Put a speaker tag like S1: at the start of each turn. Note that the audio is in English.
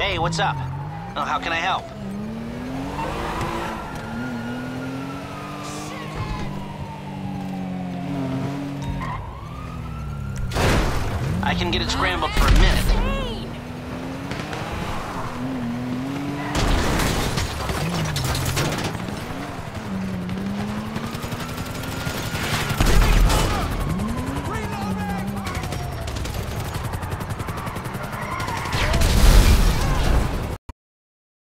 S1: Hey, what's up? Oh, how can I help? I can get it scrambled for a minute.